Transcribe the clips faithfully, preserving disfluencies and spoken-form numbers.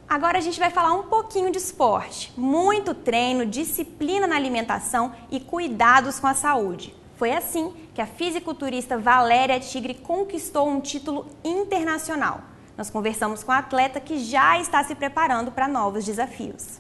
Agora a gente vai falar um pouquinho de esporte. Muito treino, disciplina na alimentação e cuidados com a saúde. Foi assim que a fisiculturista Valéria Tigre conquistou um título internacional. Nós conversamos com a atleta que já está se preparando para novos desafios.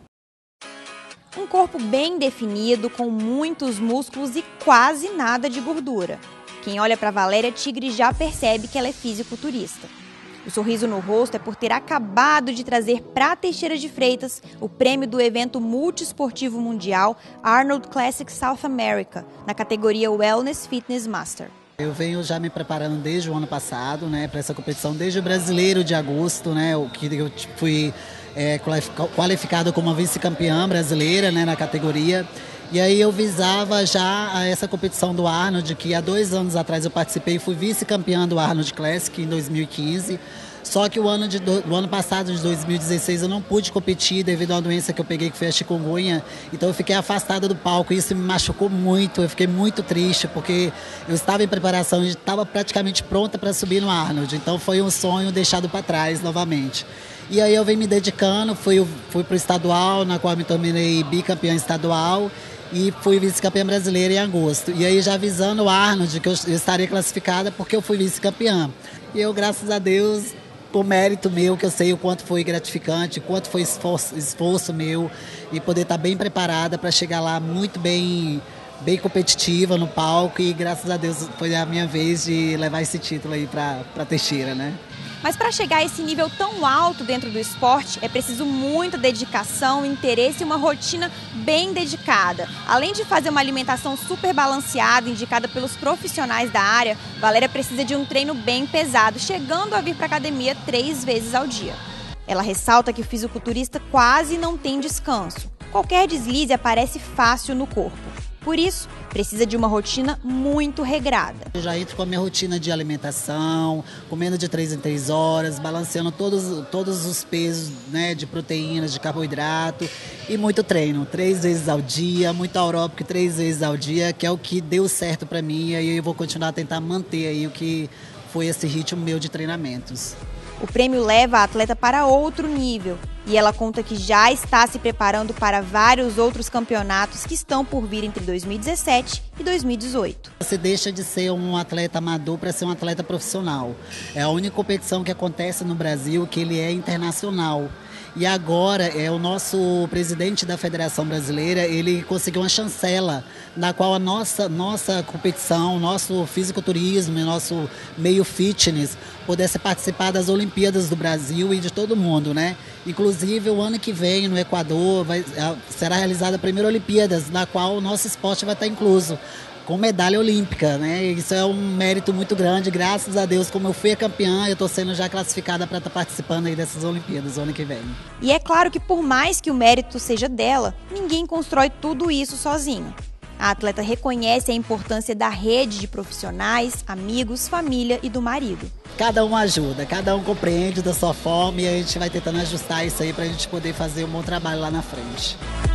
Um corpo bem definido, com muitos músculos e quase nada de gordura. Quem olha para Valéria Tigre já percebe que ela é fisiculturista. O sorriso no rosto é por ter acabado de trazer para Teixeira de Freitas o prêmio do evento multiesportivo mundial Arnold Classic South America, na categoria Wellness Fitness Master. Eu venho já me preparando desde o ano passado, né, para essa competição, desde o Brasileiro de agosto, né, o que eu fui é, qualificado como vice-campeã brasileira, né, na categoria. E aí eu visava já essa competição do Arnold, que há dois anos atrás eu participei e fui vice-campeã do Arnold Classic em dois mil e quinze. Só que o ano, de, do ano passado, de dois mil e dezesseis, eu não pude competir devido a uma doença que eu peguei, que foi a chikungunya. Então eu fiquei afastada do palco e isso me machucou muito. Eu fiquei muito triste porque eu estava em preparação e estava praticamente pronta para subir no Arnold. Então foi um sonho deixado para trás novamente. E aí eu venho me dedicando, fui, fui para o estadual, na qual me tornei bicampeã estadual. E fui vice-campeã brasileira em agosto. E aí já avisando o Arnold que eu, eu estaria classificada porque eu fui vice-campeã. E eu, graças a Deus, por mérito meu, que eu sei o quanto foi gratificante, o quanto foi esforço, esforço meu, e poder estar bem preparada para chegar lá muito bem, bem competitiva no palco. E graças a Deus foi a minha vez de levar esse título aí para Teixeira, né? Mas para chegar a esse nível tão alto dentro do esporte, é preciso muita dedicação, interesse e uma rotina bem dedicada. Além de fazer uma alimentação super balanceada, indicada pelos profissionais da área, Valéria precisa de um treino bem pesado, chegando a vir para a academia três vezes ao dia. Ela ressalta que o fisiculturista quase não tem descanso. Qualquer deslize aparece fácil no corpo. Por isso, precisa de uma rotina muito regrada. Eu já entro com a minha rotina de alimentação, comendo de três em três horas, balanceando todos, todos os pesos, né, de proteínas, de carboidrato e muito treino, três vezes ao dia, muito aeróbico três vezes ao dia, que é o que deu certo para mim, e aí eu vou continuar a tentar manter aí o que foi esse ritmo meu de treinamentos. O prêmio leva a atleta para outro nível e ela conta que já está se preparando para vários outros campeonatos que estão por vir entre dois mil e dezessete e dois mil e dezoito. Você deixa de ser um atleta amador para ser um atleta profissional. É a única competição que acontece no Brasil que ele é internacional. E agora é o nosso presidente da Federação Brasileira, ele conseguiu uma chancela na qual a nossa, nossa competição, nosso fisiculturismo, nosso meio fitness pudesse participar das Olimpíadas do Brasil e de todo mundo, né? Inclusive o ano que vem no Equador vai, será realizada a primeira Olimpíadas, na qual o nosso esporte vai estar incluso, com medalha olímpica, né? Isso é um mérito muito grande, graças a Deus, como eu fui a campeã, eu estou sendo já classificada para estar participando aí dessas Olimpíadas o ano que vem. E é claro que por mais que o mérito seja dela, ninguém constrói tudo isso sozinho. A atleta reconhece a importância da rede de profissionais, amigos, família e do marido. Cada um ajuda, cada um compreende da sua forma e a gente vai tentando ajustar isso aí para a gente poder fazer um bom trabalho lá na frente.